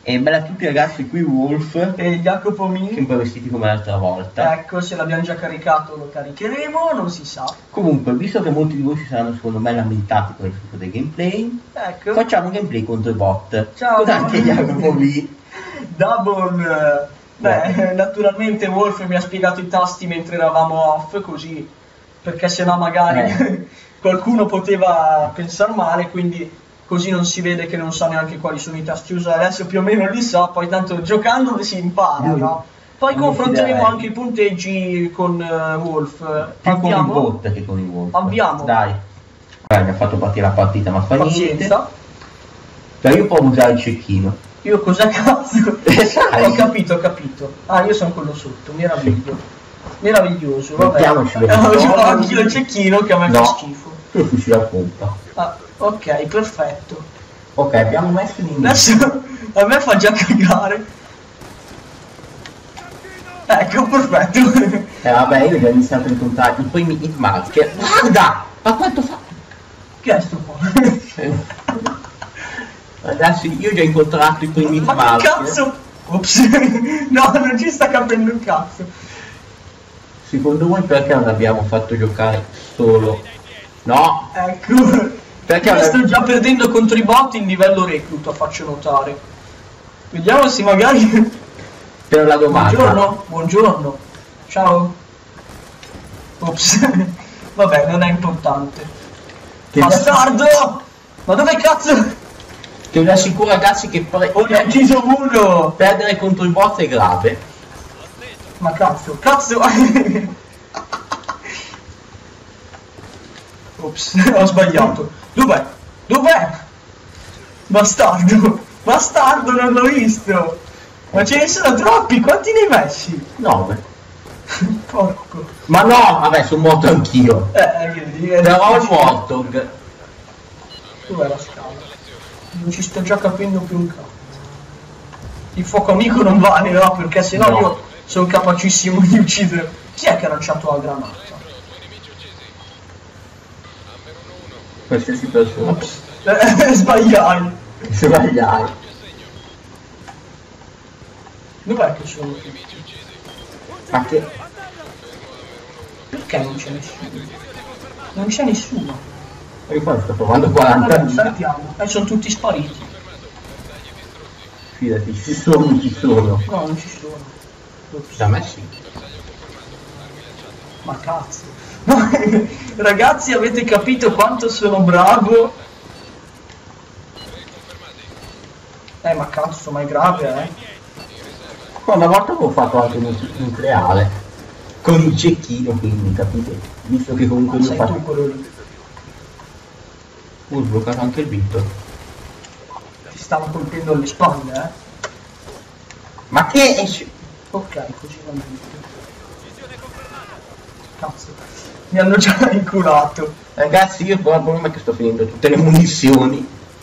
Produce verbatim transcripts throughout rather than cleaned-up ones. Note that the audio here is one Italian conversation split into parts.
E bella a tutti ragazzi, qui Wolf e Jacopo Mini, sempre vestiti come l'altra volta. Ecco, se l'abbiamo già caricato lo caricheremo, non si sa. Comunque, visto che molti di voi si saranno secondo me lamentati per il fatto del gameplay, ecco, facciamo un gameplay contro i bot. Ciao, anche Jacopo Mini. Double. Beh, naturalmente Wolf mi ha spiegato i tasti mentre eravamo off, così, perché sennò magari eh. qualcuno poteva pensare male, quindi così non si vede che non so neanche quali sono i tasti usare. Adesso più o meno li so, poi tanto giocando si impara, no? Poi non confronteremo anche i punteggi con uh, Wolf. Più Abbiamo... con i bot che con i Wolf. Abbiamo. Dai. Dai, mi ha fatto partire la partita, ma fa Pazienza. niente. Dai, io posso usare il cecchino. Io cosa cazzo? Sai. Ho capito, ho capito. Ah, io sono quello sotto, meraviglioso. Meraviglioso, vabbè. Mettiamoci Ho anche il cecchino che a me no. fa schifo. Io fucile a pompa. Ah, ok, perfetto. Ok, abbiamo messo in adesso a me fa già cagare. Ecco, perfetto. Eh vabbè, io ho già iniziato a incontrare i primi hitmarker. Guarda! Ma quanto fa? Che è sto qua? Ragazzi, io ho già incontrato i primi hitmarker. Ma che cazzo? Ops. No, non ci sta capendo un cazzo. Secondo voi perché non abbiamo fatto giocare solo? No! Ecco. Perché io sto già perdendo contro i bot in livello recluta, faccio notare. Vediamo se magari... Per la domanda. Buongiorno, buongiorno. Ciao. Ops. Vabbè, non è importante. Che bastardo! Ma dove cazzo? Ti assicuro ragazzi che pre oh, ne ho ucciso uno! Perdere contro i bot è grave. Ma cazzo, cazzo! Ops, ho sbagliato. Dov'è? Dov'è? Bastardo! Bastardo, non l'ho visto! Ma ce ne sono troppi, quanti ne hai messi? nove. Porco. Ma no, vabbè, sono morto anch'io. Eh, vedi, però il Warthog. Dov'è la scala? Non ci sto già capendo più un cazzo. Il fuoco amico non vale, no? Perché sennò no. Io sono capacissimo di uccidere. Chi è che ha lanciato la granata? Qualsiasi persona. Ops. Eh, sbagliai. Sbagliai. Dov'è che sono tutti? Ma che? Perché non c'è nessuno? Non c'è nessuno. Io qua sto provando quaranta. Allora, saltiamo. E eh, sono tutti spariti. Fidati, ci sono, ci sono. No, non ci sono. Ops. Da me sì. Ma cazzo. No, ragazzi, avete capito quanto sono bravo? Eh, ma cazzo, ma è grave, eh? Una volta avevo fatto anche un nucleare con il cecchino, quindi capite? Visto che comunque io faccio. Ho sbloccato anche il Victor. Ti stanno colpendo alle spalle, eh? Ma che esce? Ok, così va bene. Cazzo, mi hanno già inculato. Ragazzi, io poi il problema è che sto finendo tutte le munizioni.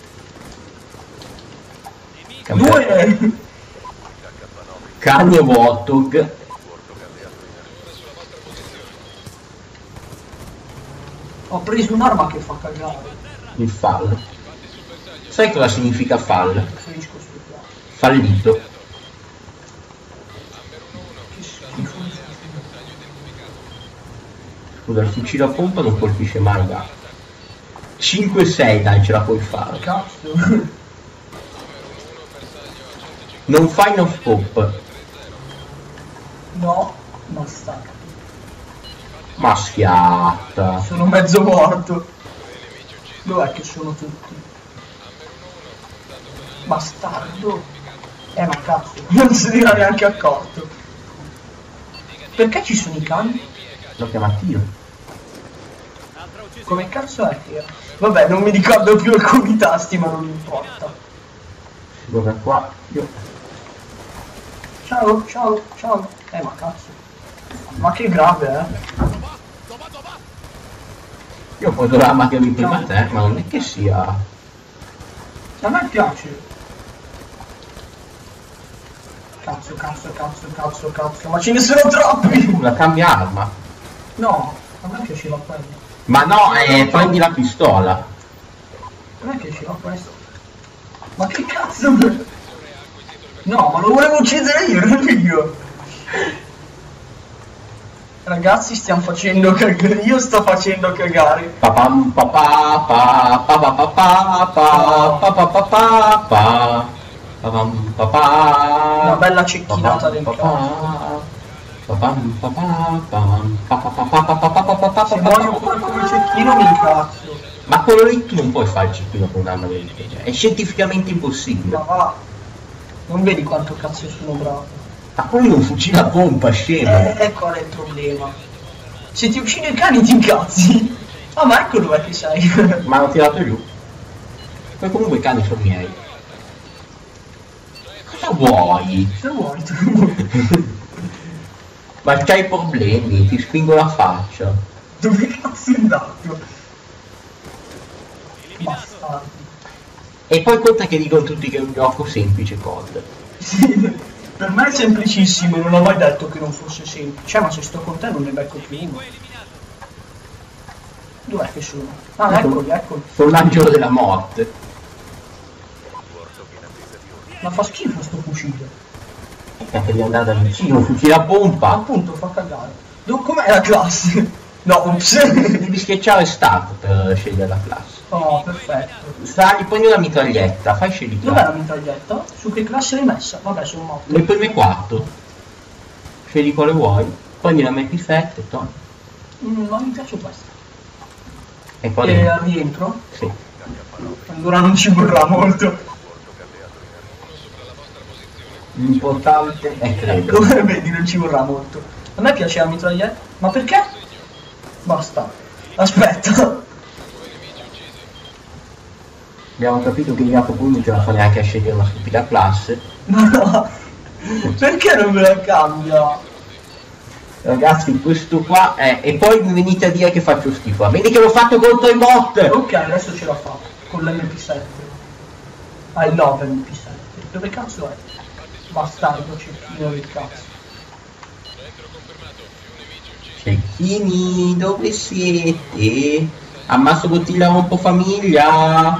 Due! Cagno Warthog. Ho preso un'arma che fa cagare. Il fallo. Sai cosa significa fall? Preferisco studiare. Fallito. Che schifo. Scusa, il fucile a pompa non colpisce mai da cinque sei, dai, ce la puoi fare. Cazzo. Non fai no scope. No, non sta. Ma schiatta. Sono mezzo morto. Dov'è che sono tutti? Bastardo. Eh ma cazzo, non si era neanche accorto. Perché ci sono i cani? L'ho chiamato io. Come cazzo è che era? Vabbè, non mi ricordo più alcuni tasti, ma non importa. Dove qua? Io. Ciao, ciao, ciao. Eh ma cazzo. Ma che grave, eh. Io ho preso l'arma che mi prima te, ma non è che sia. A me piace. Cazzo, cazzo, cazzo, cazzo, cazzo. Ma ce ne sono troppi! La cambia arma. No, a me piaceva quello. Ma no, eh, prendi la pistola. A me piaceva questo. Ma che cazzo? No, ma lo volevo uccidere io, non io. Ragazzi, stiamo facendo cagare. Io sto facendo cagare. Papam papà pa pa pa pa pa pa pa pa pa pa pa papam papà. Una bella cecchinata del cazzo. Papam papà pam pa pa pa pa pa pa pa pa. Se voglio fare come cecchino mi incazzo. Ma quello lì tu non puoi fare il cecchino con un'arma del genere, è scientificamente impossibile. Ma va. Non vedi quanto cazzo sono bravo. Ma quello è un fucile a pompa, scemo. Eh, e qual è il problema? Se ti uccidi i cani ti incazzi. Ah, ma ecco dov'è che sei. Ma l'ho tirato giù. Poi comunque i cani sono miei. Cosa vuoi? Se vuoi tu. Ma c'hai problemi, ti spingo la faccia. Dove cazzo è andato? Bastardi. E poi conta che dicono tutti che è un gioco semplice C O D. Sì, per me è semplicissimo, non ho mai detto che non fosse semplice, ma se sto con te non ne becco più uno. Dov'è che sono? Ah, eccoli, eccoli. Sono l'angelo della morte. Ma fa schifo sto fucile. Perché devi andare da vicino, un fucile a pompa. Appunto, fa cagare. Com'è la classe? No, ups. Devi schiacciare start per scegliere la classe. Oh, perfetto. Sali, prendi una mitraglietta, fai scegli Dov'è la mitraglietta? Su che classe l'hai messa? Vabbè, sono morto. Le prime quattro. Scegli quale vuoi, prendi la M P sette, togli. Mm, non mi piace questa. E poi E al rientro? Sì. Allora non ci vorrà molto. L'importante è credo. Come vedi non ci vorrà molto. A me piace la mitraglietta. Ma perché? Basta. Aspetta. Abbiamo capito che Jacopo non ce la fa neanche a scegliere una stupida classe. Ma no. Perché non me la cambia? Ragazzi, questo qua è... E poi mi venite a dire che faccio schifo. Vedi che l'ho fatto contro i bot! Ok, adesso ce l'ha fatta. Con l'M P sette. Ah, il nove M P sette. Dove cazzo è? Bastardo cecchino del cazzo. Cecchini, dove siete? Ammazzo bottiglia rompo famiglia.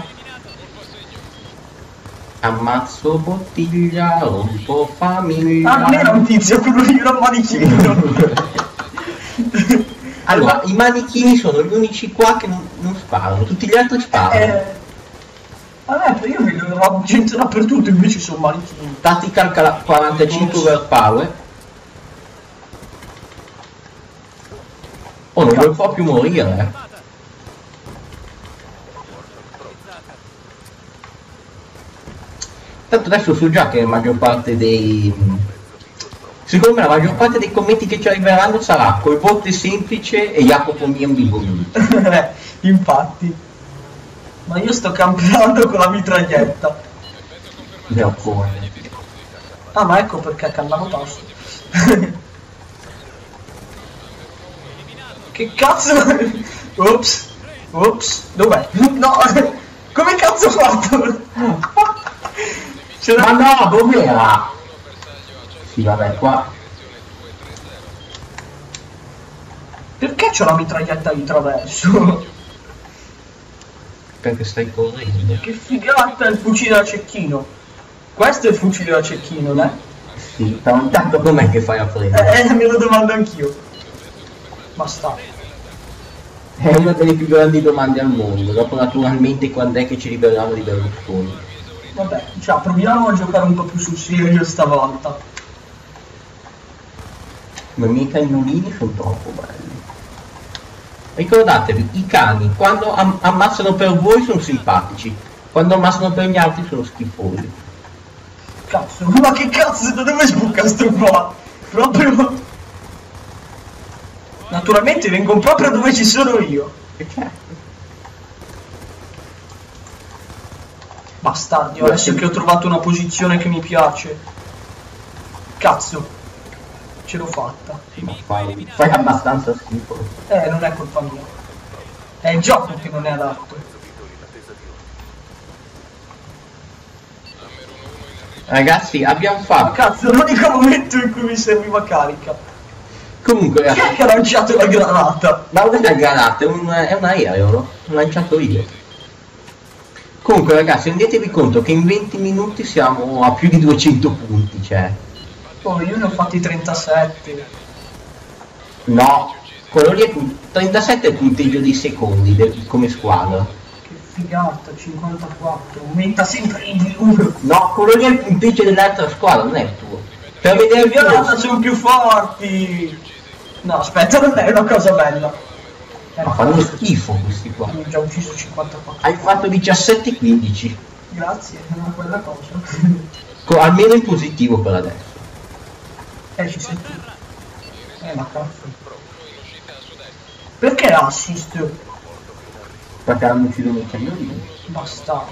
Ammazzo bottiglia rompo famiglia. Ah, non era un tizio, quello lì era un manichino. Allora, i manichini sono gli unici qua che non, non sparano, tutti gli altri sparano. Eh, vabbè, io vedo la gente dappertutto, invece sono manichini. Tactical quarantacinque overpower. Oh, non vuoi proprio morire, eh. Tanto adesso so già che la maggior parte dei... Secondo me la maggior parte dei commenti che ci arriveranno sarà col bot semplice e Jacopo mio un bimbo. Infatti. Ma io sto campeando con la mitraglietta. Leopone. Ah, ma ecco perché cannavo tasto. Che cazzo? Ops. Ops. Dov'è? No. Come cazzo ho fatto? Ma no, dov'era? Sì, vabbè, qua. Perché c'ho la mitraglietta di traverso? Perché stai correndo. Che figata il fucile da cecchino. Questo è il fucile da cecchino, eh? Sì, tanto com'è che fai a prendere? Eh, me lo domando anch'io. Basta. È una delle più grandi domande al mondo, dopo naturalmente quando è che ci liberiamo di Berlusconi. Vabbè, cioè, proviamo a giocare un po' più sul serio stavolta. Ma i miei cagnolini sono troppo belli. Ricordatevi, i cani quando am ammazzano per voi sono simpatici, quando ammazzano per gli altri sono schifosi. Cazzo, ma che cazzo, da dove sbuca sto qua? Proprio... Naturalmente vengono proprio dove ci sono io. E certo. Bastardi, adesso che ho trovato una posizione che mi piace. Cazzo. Ce l'ho fatta. Ma fai, fai abbastanza schifo. Eh, non è colpa mia. È il gioco che non è adatto. Ragazzi, abbiamo fatto... Cazzo, l'unico momento in cui mi serviva carica. Comunque... Chi è che ha lanciato la granata? Ma non è una granata, è un, è un aereo, no? L'ho lanciato io. Comunque ragazzi, rendetevi conto che in venti minuti siamo a più di duecento punti, cioè. Oh, io ne ho fatti trentasette. No, quello lì è pu- trentasette è il punteggio dei secondi del- come squadra. Che figata, cinquantaquattro, aumenta sempre di più. No, quello lì è il punteggio dell'altra squadra, non è il tuo. Per vedere il Figata, sono più forti. No, aspetta, non è una cosa bella. Eh, Ma fanno schifo questi qua. ho già ucciso cinquantaquattro. Hai fatto diciassette quindici. Grazie, non è quella cosa. Co- almeno in positivo per adesso. Eh, ci sei tu. Eh, ma cazzo. Perché assist? Perché hanno ucciso un cagnolino. Bastardo.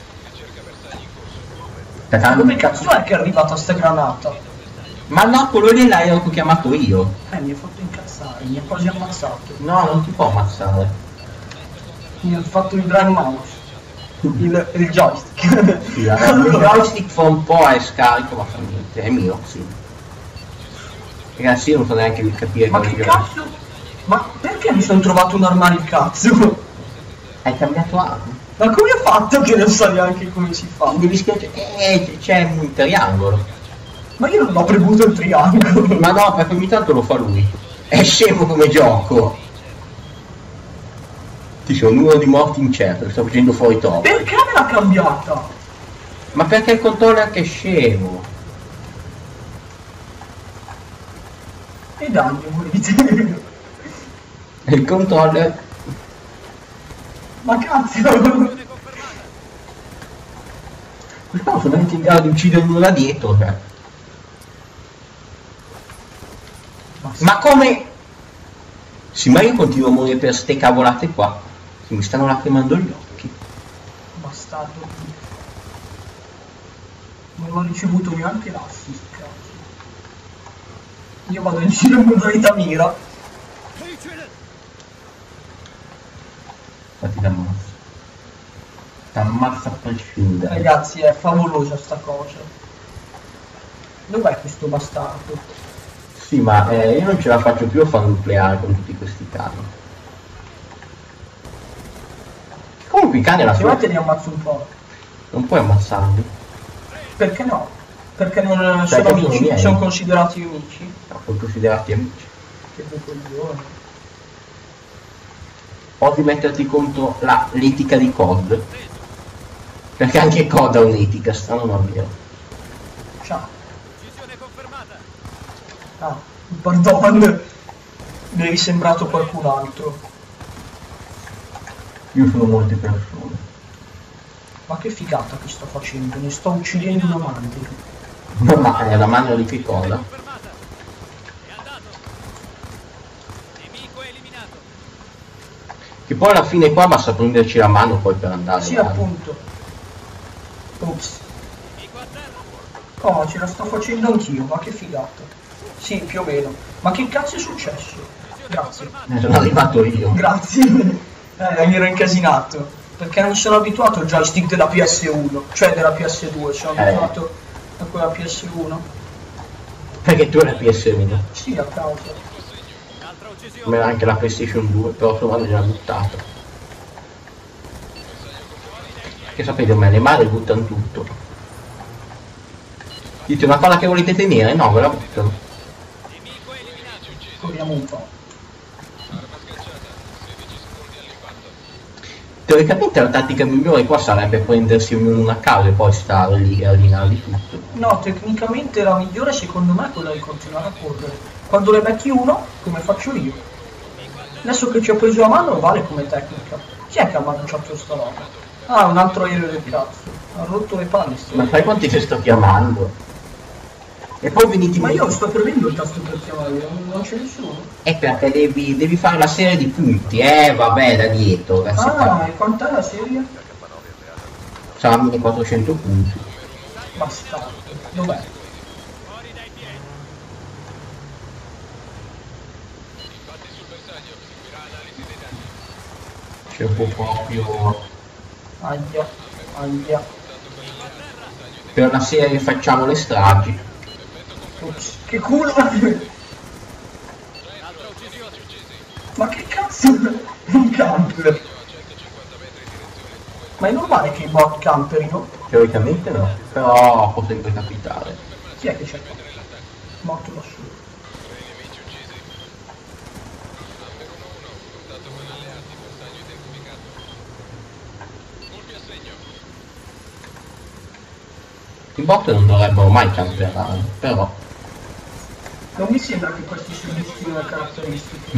Perché hanno- Come cazzo è che è arrivata sta granata? Ma no, quello lì l'hai chiamato io. Eh, mi ha fatto incazzare, mi ha quasi ammazzato. No, non ti può ammazzare. Mi ha fatto il drive mouse. Il, il joystick. Sì, allora, il joystick fa un po' è scarico, ma fa niente, è mio, sì. Ragazzi, io non so neanche capire Ma come che cazzo? Ma perché mi sono trovato un armadio il cazzo? Hai cambiato arma. Ma come ha fatto che non so neanche come si fa? Devi schiacciare. Eh, c'è un triangolo. Ma io non ho premuto il triangolo. Ma no, perché ogni tanto lo fa lui. È scemo come gioco. Ti sono uno di morti incerto, sto facendo fuori top. Perché me l'ha cambiata? Ma perché il controller che è scemo? E dai, morite. Il controller. Ma cazzo. Quest'uomo sono anche in grado di uccidere uno da dietro, cioè. Ma come? Sì, ma io continuo a morire per ste cavolate qua. Che mi stanno lacrimando gli occhi. Bastardo. Non ho ricevuto neanche l'assist, cazzo. Io vado in giro in modalità mira. Infatti t'ammazza. T'ammazza a prescindere. Ragazzi, è favolosa sta cosa. Dov'è questo bastardo? Sì, ma eh, io non ce la faccio più a far nucleare con tutti questi cani. Comunque i cani alla Se fine vuoi te ne ammazzo un po'. non puoi ammazzarli. Perché no? Perché non sono Perché sono amici, miei. sono considerati amici. No, sono considerati amici. Che due coglioni. O di metterti contro la- l'etica di C O D. Perché anche C O D ha un'etica, strano ma vero. Ciao. Ah, pardon. Mi eri sembrato qualcun altro. Io sono molte persone. Ma che figata che sto facendo? Ne sto uccidendo una mandria. Ma è la mano di che cosa? Che poi alla fine qua basta prenderci la mano poi per andare. Sì, avanti. appunto. Ops. Oh, ce la sto facendo anch'io, ma che figata. Sì, più o meno. Ma che cazzo è successo? Grazie. Ne sono arrivato io. Grazie. Eh, mi ero incasinato. Perché non sono abituato al joystick della P S uno, cioè della P S due, sono Eh. abituato a quella P S uno. Perché tu hai la P S uno. Sì, a causa. Come anche la PlayStation due, però solo gliela buttata. Che sapete me, le madri buttano tutto. Dite una palla che volete tenere? No, ve la buttano. Corriamo un po'. Teoricamente la tattica migliore qua sarebbe prendersi ognuno a caso e poi stare lì e eliminarli tutto. No, tecnicamente la migliore secondo me è quella di continuare a correre. Quando le becchi uno, come faccio io. Adesso che ci ho preso la mano vale come tecnica. Chi è che ha mangiato sta roba? Ah, un altro aereo del cazzo. Ha rotto le palle sto. Ma sai quanti ti sto chiamando? E poi venite Ma io sto premendo il tasto per chiamare, non, non c'è nessuno. E perché devi, devi fare la serie di punti, eh vabbè da dietro. Da Ah, e quant'è la serie? Sarà millequattrocento punti. Bastardo. Dov'è? C'è un po' proprio. Aia, aia. Per la serie facciamo le stragi. Ops, che culo! Ma che cazzo è un camper? Ma è normale che i bot camperino? Teoricamente no, però può sempre capitare. Chi è che c'è qua? Morto da solo. I bot non dovrebbero mai camperare, però. Non mi sembra che questi siano le caratteristiche.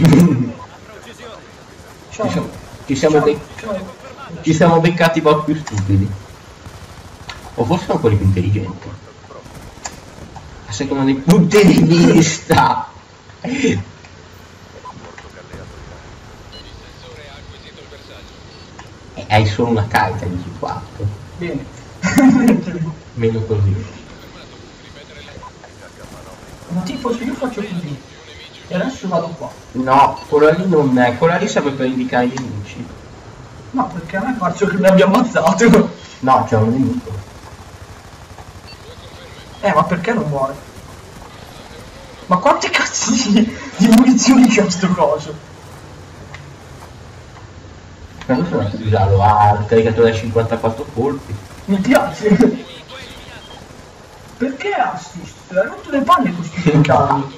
Ciao. Ci siamo, ci siamo, Ciao. be- Ciao. ci siamo beccati i bot più stupidi. O forse sono quelli più intelligenti. A seconda dei punti di vista. E hai solo una carica di G quattro. Bene. Meno così. Ma tipo se io faccio così e adesso vado qua. No, quella lì non è. Quella lì serve per indicare i nemici. No, perché a me faccio che mi abbia ammazzato. No, c'è un nemico. Eh, ma perché non muore? Ma quante cazzo di, di munizioni c'ha sto coso? Ma questo non si usarlo, ha il caricatore da cinquantaquattro colpi. Mi piace. Perché assist? Hai rotto le palle con questi cani.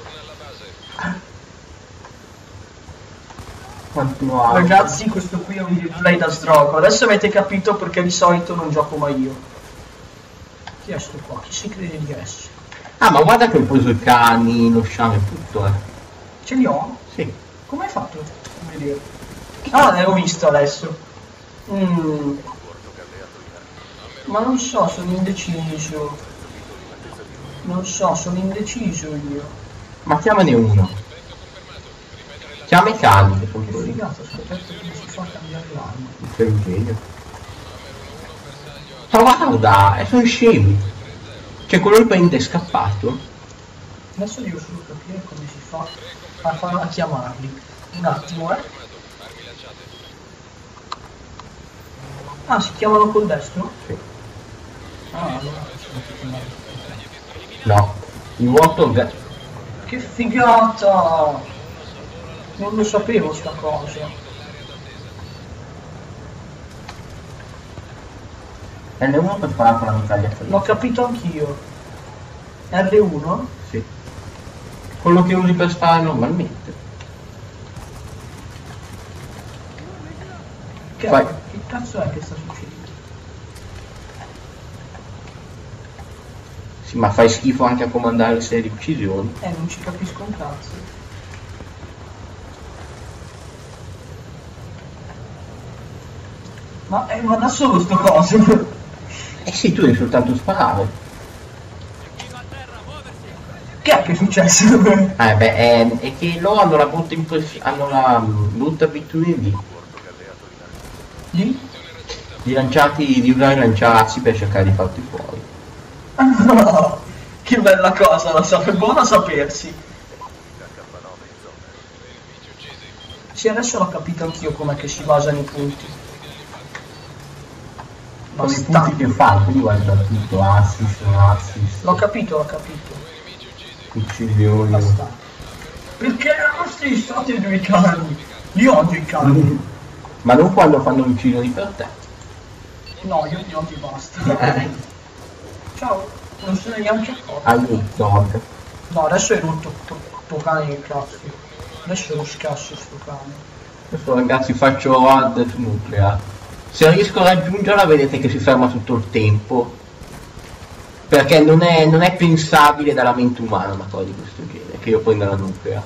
Quanto ha? Ragazzi, questo qui è un gameplay da sdrogo. Adesso avete capito perché di solito non gioco mai io. Chi è sto qua? Chi si crede di essere? Ah, ma guarda che ho preso i cani, lo sciame e tutto, eh. Ce li ho? Sì. Come hai fatto a vedere? Ah, l'avevo visto adesso. Mm. Ma non so, sono indeciso. Non so, sono indeciso io. Ma chiamane uno. Chiama i cani, che sono Che quelli. figata, ho scoperto come si fa a cambiare l'arma. Sei un genio. Ma guarda, e sono scemi. Cioè quello lì prende è scappato. Adesso devo solo capire come si fa a, far, a chiamarli. Un attimo, eh. Ah, si chiamano col destro? Sì. Ah, allora non si chiamano. No. Il vuoto... Che figata! Non lo sapevo sta cosa. N uno per fare con la mitragliatrice. L'ho capito anch'io. R uno? Sì. Quello che usi per sparare normalmente. Che, Vai. che cazzo è che sta succedendo? Sì, ma fai schifo anche a comandare le serie di uccisioni. Eh, non ci capisco un cazzo. Ma, eh, ma da solo sto coso. Eh sì, tu devi soltanto sparare. Che è che è successo? Eh beh, è, è che loro hanno la brutta impressione, hanno la mm, brutta abitudine di, Lì? di lanciarti, di usare i lanciarazzi per cercare di farti fuori. Che bella cosa, la sape- buona sapersi. Sì, adesso l'ho capito anch'io com'è che si basano i punti. Sono i punti Bastante. che fanno, quindi guarda tutto, assist, non assist, L'ho capito, l'ho capito. uccisioni. Bastante. Perché erano stati i due cani? Io odio i cani. Ma non quando fanno uccisioni per te. No, io li odio e basta. Ciao, non se ne è neanche accorto. Hai dog. No, adesso hai rotto sto sto cane che cazzo. Adesso lo scasso sto cane. Adesso ragazzi faccio hard su nuclear. Se riesco a raggiungerla vedete che si ferma tutto il tempo. Perché non è, non è pensabile dalla mente umana una cosa di questo genere, che io prenda la nuclea.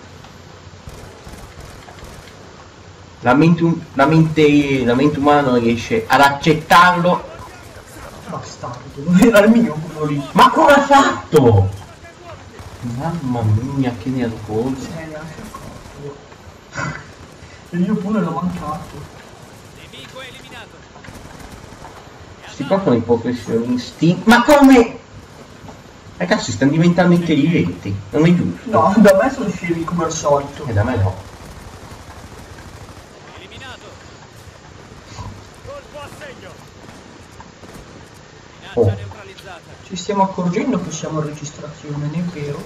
La mente, um- la mente, la mente umana non riesce ad accettarlo. Bastardo, non era il mio quello lì. Ma come ha fatto? Mamma mia, che nervoso. Se ne è neanche accorto. E io pure l'ho mancato. Nemico eliminato. Questi qua sono i professionisti. Ma come? Ragazzi, stanno diventando intelligenti, non è giusto? No, da me sono scemi come al solito. E da me no. Eliminato. Colpo a segno. Oh. Minaccia neutralizzata. Ci stiamo accorgendo che siamo in registrazione, non è vero?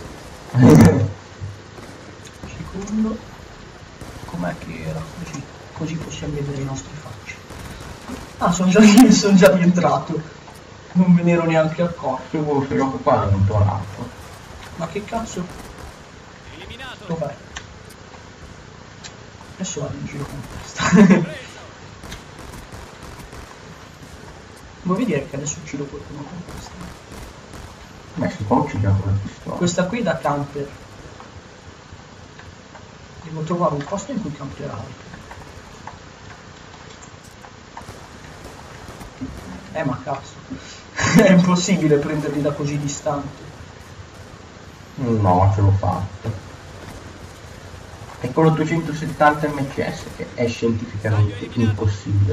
Secondo. Com'è che era così? Così possiamo vedere i nostri facce. Ah, sono già, son già rientrato. Non me ne ero neanche accorto. Se vuoi se lo qua non tornato. Ma che cazzo? Eliminato. Dov'è? Adesso vado in giro con questa. Vuoi vedere che adesso uccido qualcuno con questa? Beh, si può uccidere con la pistola. Questa qui da camper. Devo trovare un posto in cui camperare. Eh ma cazzo. È impossibile prenderli da così distante. No, ce l'ho fatto. È con l'ottocentosettanta ms che è scientificamente impossibile.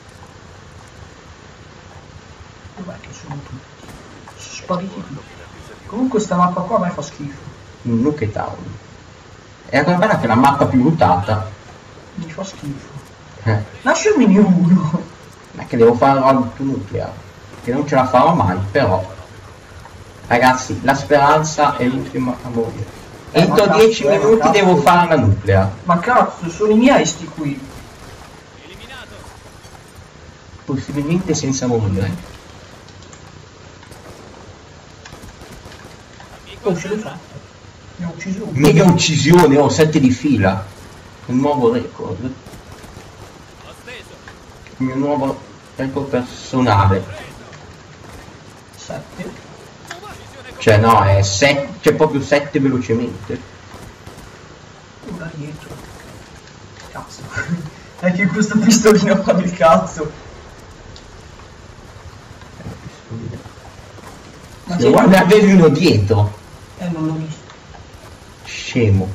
Dov'è che sono tutti? Sono spariti tutti. Comunque sta mappa qua a me fa schifo. Nuke Town. È ancora bella che è la mappa più votata. Mi fa schifo. Eh. Lasciamene uno. Ma che devo fare l'autonucleare. Che non ce la farò mai, però. Ragazzi, la speranza è l'ultima a morire. Eh, Entro ma dieci cazzo, eh, minuti ma devo cazzo. fare la nuclea. Ma cazzo, sono i miei sti qui. Eliminato. Possibilmente senza morire. Oh, ce l'ho fatta. Mi ha ucciso uno. Mega uccisione, ho sette di fila. Un nuovo record. Ho steso. Il mio nuovo record personale. Sette. Cioè no, è sette, c'è proprio sette velocemente. Una dietro. Cazzo. È che questa pistolina fa del cazzo. Ma Se vuoi ne avevi uno dietro. Eh, non l'ho visto. Scemo.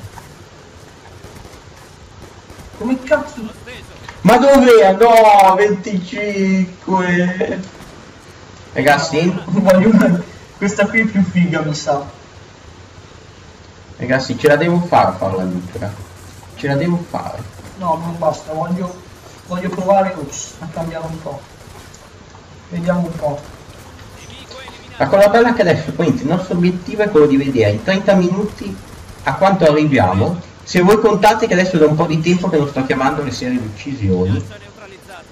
Come cazzo? Ho steso. Ma dov'è? No, venticinque. Ragazzi, Voglio una... Questa qui è più figa, mi sa. ragazzi, ce la devo fare a fare la nuclea. Ce la devo fare. No, non basta, voglio... Voglio provare ups, a cambiare un po'. Vediamo un po'. Nemico eliminato. La cosa bella è che adesso quindi il nostro obiettivo è quello di vedere in trenta minuti a quanto arriviamo. Se voi contate che adesso da un po' di tempo che non sto chiamando le serie di uccisioni. Minaccia neutralizzata.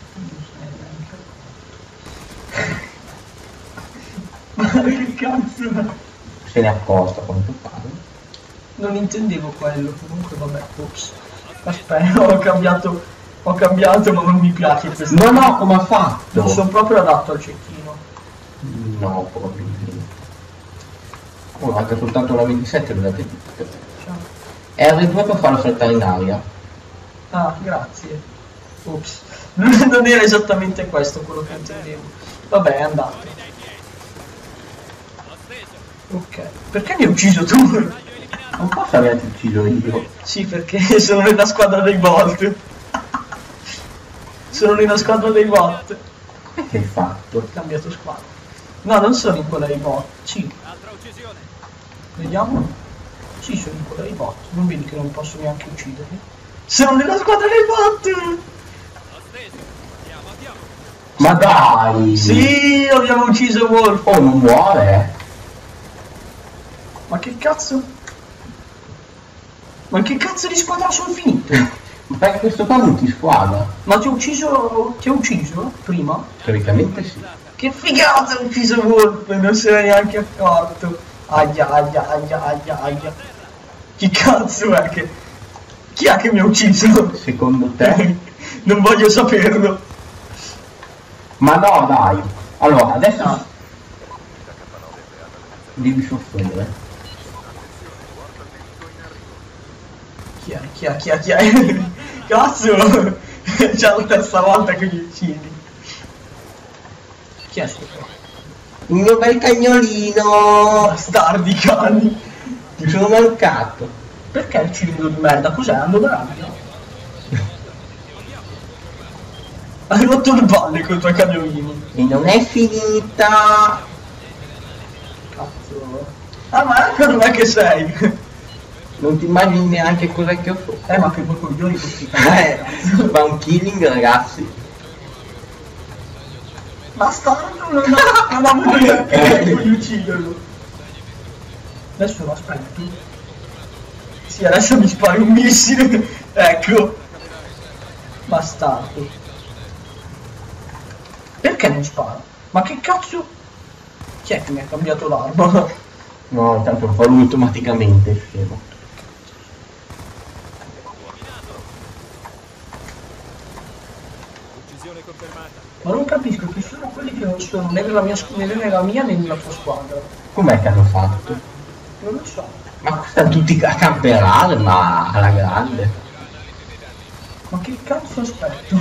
Ma che cazzo? Se ne accosta a quanto pare. Non intendevo quello, comunque vabbè, ups. Aspetta, ho cambiato, ho cambiato ma non mi piace questo. No, no, come ha fatto? Non sono proprio adatto al cecchino. No, probabilmente. Oh, manca soltanto la ventisette, vedete tutte. Ciao. R due per farlo saltare in aria. Ah, grazie. Ops. Non era esattamente questo quello che intendevo. Vabbè, è andato. Ho steso. Ok. Perché mi hai ucciso tu? Taglio eliminato. Non posso averti ucciso io. Sì, perché sono nella squadra dei bot. Sono nella squadra dei bot. Come che hai fatto? Ho cambiato squadra. No, non sono in quella dei bot. Sì. Altra uccisione. Vediamo. Sì, sono in quella dei bot. Non vedi che non posso neanche ucciderli? Sono nella squadra dei bot! Ho steso. Andiamo, andiamo. Ma dai! Sì, abbiamo ucciso Wolf. Oh, non muore? Ma che cazzo? Ma che cazzo di squadra sono finito? Ma perché questo qua non ti squadra? Ma ti ho ucciso... ti ho ucciso prima? Teoricamente sì. Che figata, ho ucciso Wolf, non se n'è neanche accorto. Aia, aia, aia, aia, aia. Chi cazzo è che... Chi è che mi ha ucciso? Secondo te? Non voglio saperlo. Ma no, dai. Allora, adesso Ah. devi soffrire. Chi è? Chi è? Chi è? Chi è? Cazzo! È già la terza volta che mi uccidi. Chi è sto qua? Il mio bel cagnolino! Bastardi cani! Ti sono mancato. Perché il cilindro di merda? Cos'è? Ando da rabbia? Hai rotto le balle con i tuoi cagnolini. E non è finita. Cazzo. Ah, ma ecco dov'è che sei? Non ti immagini neanche cos'è che ho fatto. Eh, ma che due coglioni questi Eh, cazzo. fa un killing, ragazzi. Bastardo, non ha, non ha avuto neanche tempo di ucciderlo. Adesso lo aspetto. Sì, adesso mi spari un missile. Ecco. Bastardo. Perché non spara? Ma che cazzo? Chi è che mi ha cambiato l'arma? No, intanto lo fa lui automaticamente, scemo. Uccisione confermata. Ma non capisco chi sono quelli che non sono né nella mia, né nella mia né nella tua squadra. Com'è che hanno fatto? Non lo so. Ma stanno tutti a camperare, ma alla grande. Ma che cazzo aspetto?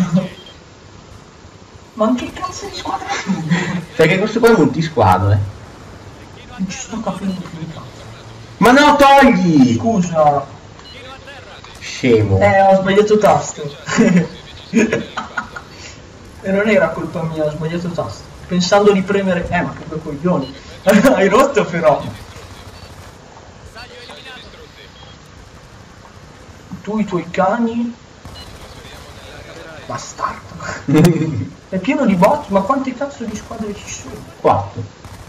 Ma che cazzo di squadra è tu? Perché questo qua è multisquadre. Non ci sto capendo più di cazzo. Ma no, togli! Scusa. Scemo. Eh, ho sbagliato tasto. E non era colpa mia, ho sbagliato tasto. Pensando di premere... Eh, ma che due coglioni. Hai rotto però. Tu, i tuoi cani... Bastardo. È pieno di bot, ma quante cazzo di squadre ci sono? quattro.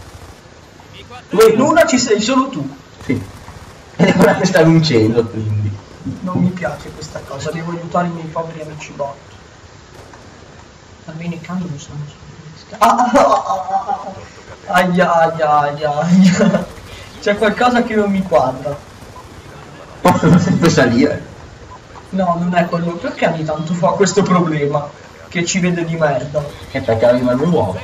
In una ci sei solo tu. Sì. E quella che sta vincendo, quindi. Non mi piace questa cosa, devo aiutare i miei poveri amici bot. Almeno i cani non sanno solo. Ah, ah, ah, ah, ah. Aia, aia, aia, aia. C'è qualcosa che non mi quadra. Possono sempre salire. No, non è quello. Perché ogni tanto fa questo problema? Che ci vede di merda. E perché arrivano un uomo.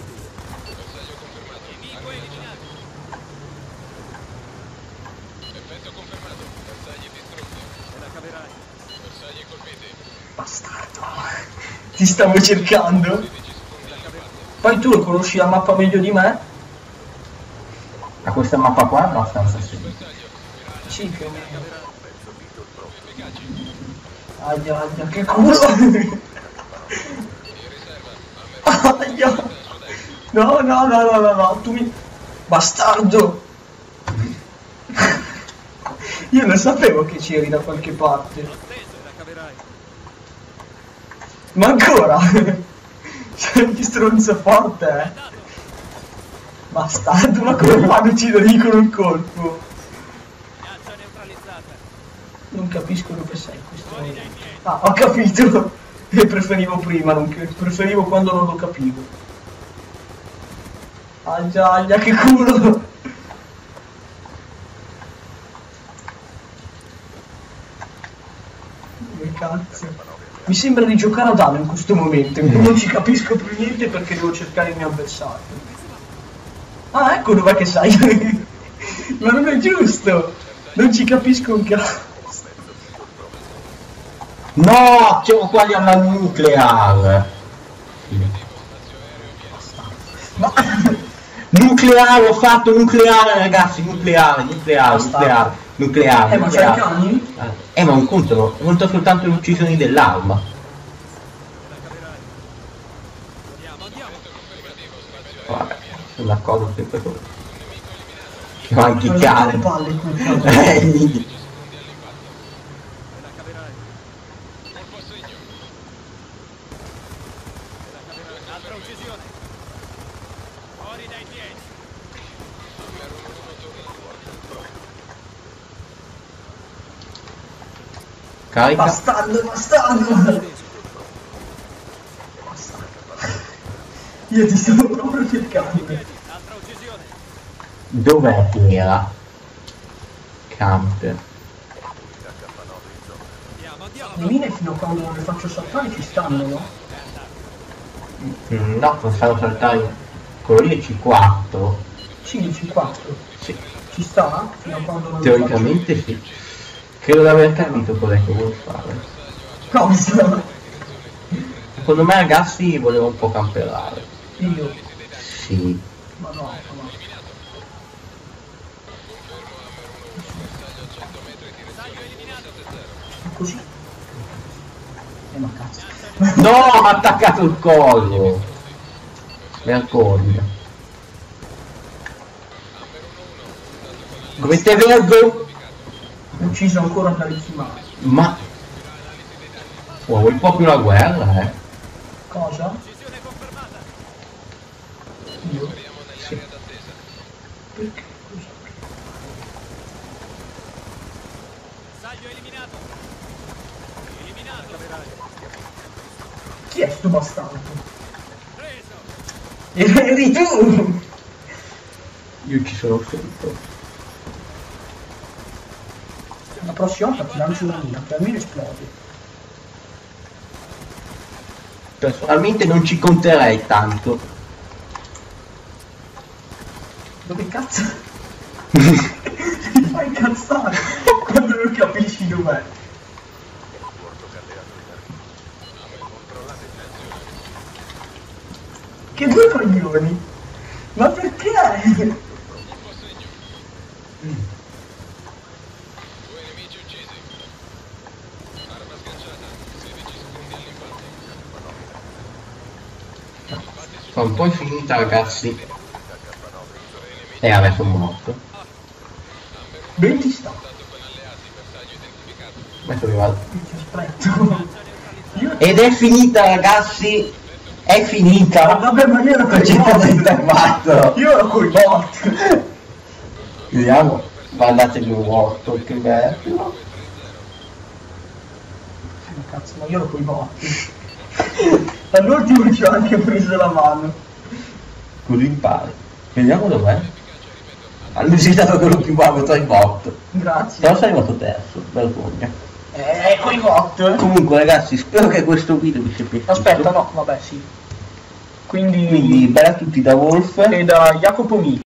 Bastardo. Ti stavo cercando. Poi tu lo conosci la mappa meglio di me? A questa mappa qua è abbastanza semplice. Sì, più o meno. Aia, aia, che culo! Aia! No, no, no, no, no, no, tu mi... Bastardo! Io non sapevo che c'eri da qualche parte. Ma ancora? Sei di stronzo forte, eh? Bastardo, ma come fa ad uccidermi con un colpo? Non capisco dove sei in questo momento. Ah, ho capito! E preferivo prima, non che... preferivo quando non lo capivo. Aia, aia, che culo! Che cazzo? Mi sembra di giocare ad Halo in questo momento, in cui non ci capisco più niente perché devo cercare il mio avversario. Ah, ecco dov'è che sai! Ma non è giusto! Non ci capisco un cazzo! No, siamo quasi alla nucleare. Ma... Nucleare, ho fatto nucleare, ragazzi, nucleare, nucleare, nucleare, nucleare, Eh, ma c'hai i nucleare. cani? Eh, ma non contano, conta soltanto le uccisioni dell'arma. Vabbè, sono d'accordo sempre con... Che anche i Ma cani. le palle qui, Eh, Altra uccisione. Fuori dai dieci. Carica. Bastardo, bastardo! Io ti stavo proprio cercando. Altra uccisione. Dov'è che era? Camper. Andiamo, andiamo. Le mine fino a quando non le faccio saltare ci stanno, no? Mm, no, non fanno saltare quello lì è C quattro. Sì, il C quattro. Sì, Ci sta? Fino a quando non teoricamente sì. Credo di aver capito cos'è che vuoi fare. le faccio. Cosa? Secondo me ragazzi voleva un po' camperare. Io. Sì. Ma no, ma no. Così. Eh ma cazzo. No, ha attaccato il collo. Vergogna. Dovete vergo? Ucciso ancora da Rikimaro. Ma... Oh, vuoi proprio la guerra, eh? Cosa? Uccisione confermata. Io? Sì. Perché? Cosa? Bersaglio eliminato. Eliminato. Chi è sto bastardo? Preso. Eri tu! Io ci sono finito. La prossima volta ti lancio una mina, che almeno esplode. Personalmente non ci conterei tanto. Dove cazzo? Ti fai incazzare quando non capisci dov'è. Che due coglioni! Ma perché? Sono un po' finita, ragazzi. E adesso sono morto. Ben ti sta. Adesso mi vado. Ti aspetto. Io... Ed è finita, ragazzi. È finita. Vabbè, ma io ero Non c'è stato intervato. Io ero coi bot. Vediamo. Mandatevi un morto, che bello. Ma cazzo, ma io ero coi bot. All'ultimo ci ho anche preso la mano. Così impari. Vediamo dov'è. Hanno citato quello più bravo tra i bot. Grazie. Però sei arrivato terzo, vergogna. Eh, coi bot. Comunque ragazzi, spero che questo video vi sia piaciuto. Aspetta, no, vabbè, sì. Quindi... Quindi bella a tutti da Wolf E da Jacopo Mi.